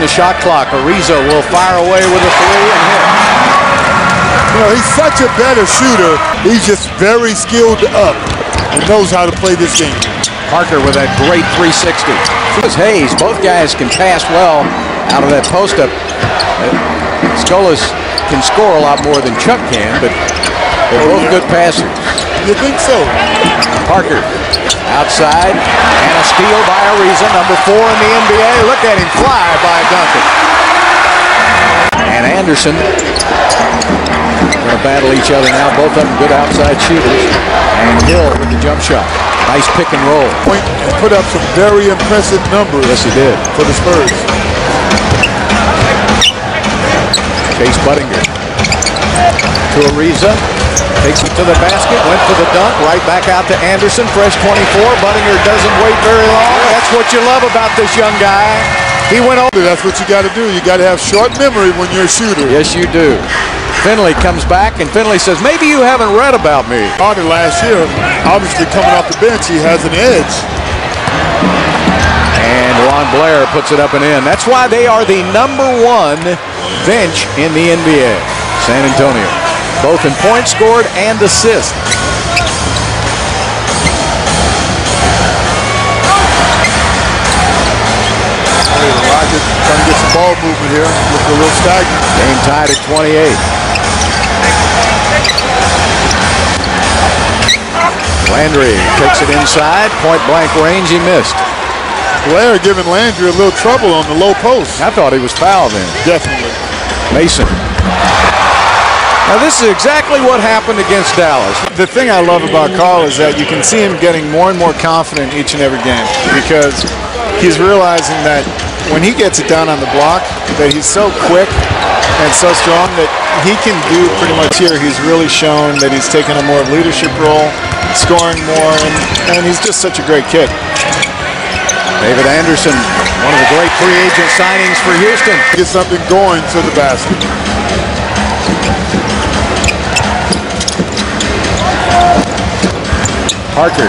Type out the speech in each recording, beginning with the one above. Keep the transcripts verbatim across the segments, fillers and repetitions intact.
the shot clock. Ariza will fire away with a three and hit. You know, he's such a better shooter. He's just very skilled up and knows how to play this game. Parker with that great three sixty. Hayes, both guys can pass well out of that post-up. Skolas can score a lot more than Chuck can, but they're both good passers. You think so? Parker outside, and a steal by Ariza, number four in the N B A. Look at him fly by Duncan. And Anderson going to battle each other now. Both of them good outside shooters. And Hill with the jump shot. Nice pick and roll. Point and put up some very impressive numbers. Yes, he did. For the Spurs. Chase Budinger to Ariza. Takes it to the basket. Went for the dunk. Right back out to Anderson. Fresh twenty-four. Budinger doesn't wait very long. That's what you love about this young guy. He went over. That's what you got to do. You got to have short memory when you're a shooter. Yes, you do. Finley comes back, and Finley says, maybe you haven't read about me. Started last year. Obviously, coming off the bench, he has an edge. And Ron Blair puts it up and in. That's why they are the number one bench in the N B A. San Antonio, both in points scored and assists. The Rockets trying to get some ball movement here. Looks a little stagnant. Game tied at twenty-eight. Landry takes it inside. Point blank range. He missed. Blair giving Landry a little trouble on the low post. I thought he was fouled in. Definitely. Mason. Now this is exactly what happened against Dallas. The thing I love about Carl is that you can see him getting more and more confident each and every game because he's realizing that when he gets it down on the block, that he's so quick and so strong that he can do pretty much here. He's really shown that he's taken a more leadership role, scoring more, and, and he's just such a great kid. David Anderson, one of the great free agent signings for Houston. Get something going to the basket. Parker.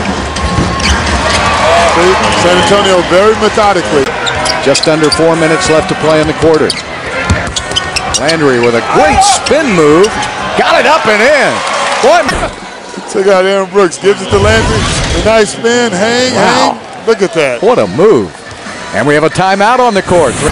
San Antonio very methodically. Just under four minutes left to play in the quarter. Landry with a great spin move. Got it up and in. Boy. Took out Aaron Brooks. Gives it to Landry. A nice spin. Hang, wow. hang. Look at that. What a move. And we have a timeout on the court. Two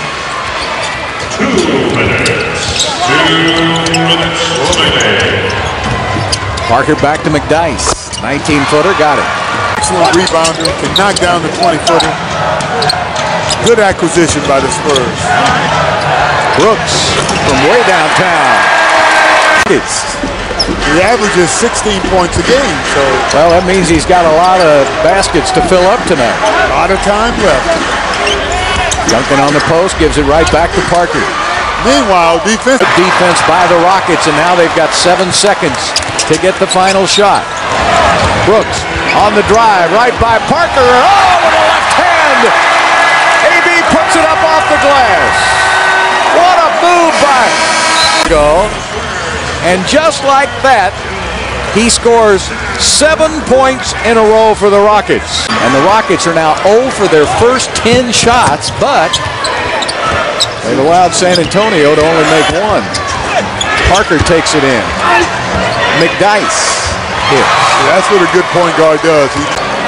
minutes. Two minutes remaining. Parker back to McDyess. nineteen footer. Got it. Excellent rebounder. Can knock down the twenty footer. Good acquisition by the Spurs. Brooks from way downtown. It's He averages sixteen points a game, so well, that means he's got a lot of baskets to fill up tonight. A lot of time left. Duncan on the post, gives it right back to Parker. Meanwhile, defense defense by the Rockets, and now they've got seven seconds to get the final shot. Brooks on the drive, right by Parker. Oh, with a left hand! A B puts it up off the glass. What a move by go. And just like that, he scores seven points in a row for the Rockets. And the Rockets are now zero for their first ten shots, but they've allowed San Antonio to only make one. Parker takes it in. McDyess hits. Yeah, that's what a good point guard does. He...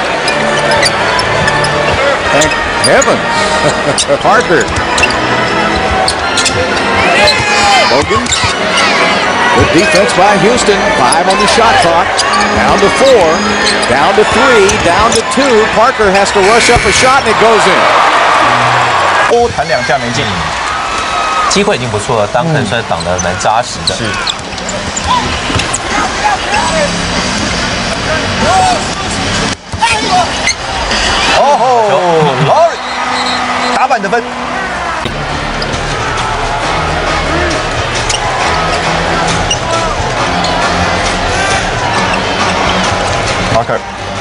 Thank heavens. Parker. Logan. Good defense by Houston. Five on the shot clock. Down to four. Down to three. Down to two. Parker has to rush up a shot, and it goes in. 欧弹两下没进，机会已经不错了，当肯算是挡得蛮扎实的。是。哦吼 ，Laurie 打板得分。 Parker，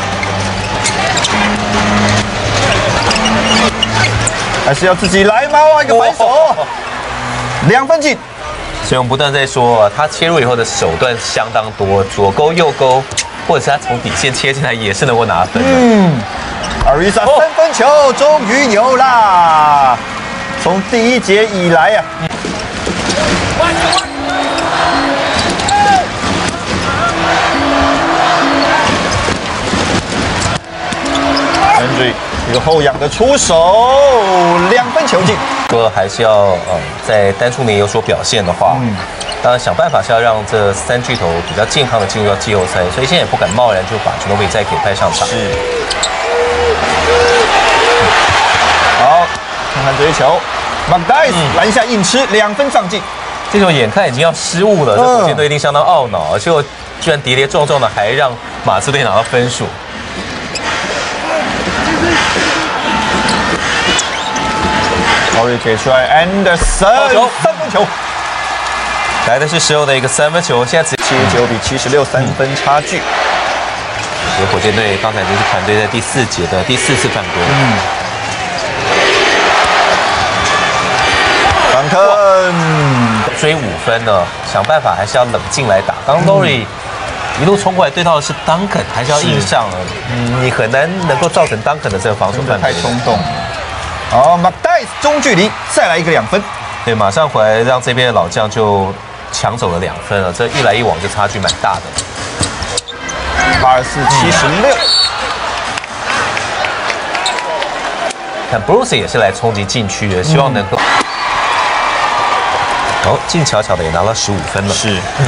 还是要自己来吗？哇，一个反手，两分进。所以我们不断在说，他切入以后的手段相当多，左勾右勾，或者是他从底线切进来也是能够拿分的。嗯，Ariza三分球终于有啦！ 从第一节以来啊。 Henry 一个后仰的出手，两分球进。 说还是要呃在单数年有所表现的话，嗯，当然想办法是要让这三巨头比较健康的进入到季后赛，所以现在也不敢贸然就把全都比再给派上场。 是。好，看看这一球 ，McDice 篮下硬吃，两分上进。 这球眼看已经要失误了，这火箭队一定相当懊恼，结果居然跌跌撞撞的还让马刺队拿到分数。 奥瑞给出来 ，Anderson 三分球， 来的是时候的一个三分球，现在只七十九比七十六，三分差距。 所以火箭队刚才已经是团队在第四节的第四次犯规。嗯。 反坑追五分呢，想办法还是要冷静来打。刚 Lowry 一路冲过来对到的是 Duncan， 还是要硬上了。嗯，你很难能够造成 Duncan 的这个防守犯规。 太冲动。 好 ，McDice 中距离再来一个两分， 对，马上回来让这边的老将就抢走了两分了，这一来一往就差距蛮大的。 八十四七十六， 看 Bruce 也是来冲击禁区的，希望能够，哦，静悄悄的也拿了十五分了。 是， 嗯，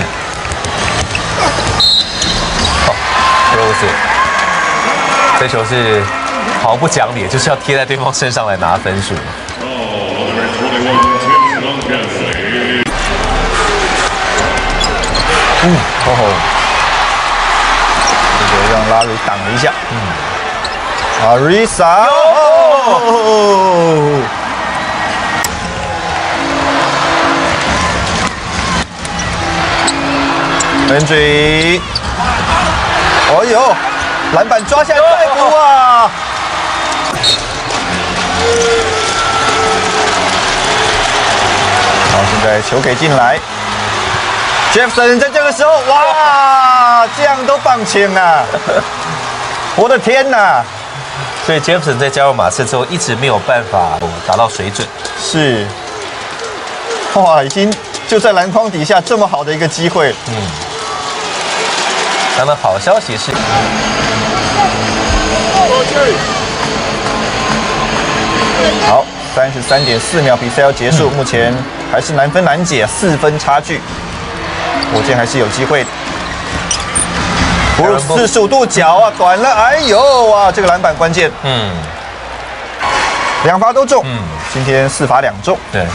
哦 ，Bruce 这球是。 毫不讲理，就是要贴在对方身上来拿分数。 嗯，哦吼，这个让拉瑞挡了一下。嗯 ，Arisa， 哦 ，Henry， 哦呦，篮板抓下来再补啊！ 好，现在球给进来 ，Jefferson 在这个时候，哇，这样都棒清啊！我的天哪！ 所以 Jefferson 在加入马刺之后，一直没有办法达到水准。 是，哇，已经就在篮筐底下这么好的一个机会，嗯。 当然，好消息是。 好，三十三点四秒，比赛要结束，目前还是难分难解，四分差距，火箭还是有机会。不入四十五度角啊，短了，哎呦哇，这个篮板关键，嗯，两罚都中，嗯，今天四罚两中， 对。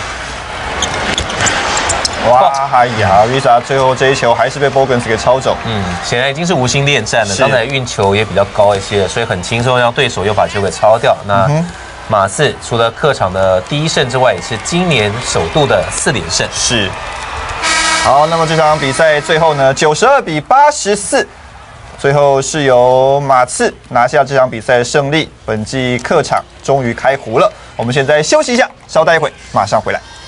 哇，哎呀 ，Risa 最后这一球还是被 Bogans 给抄走， 嗯，显然已经是无心恋战了。刚才运球也比较高一些，所以很轻松让对手又把球给抄掉。那。嗯 马刺除了客场的第一胜之外，也是今年首度的四连胜。 是。好，那么这场比赛最后呢，九十二比八十四，最后是由马刺拿下这场比赛的胜利。本季客场终于开胡了。我们现在休息一下，稍待一会，马上回来。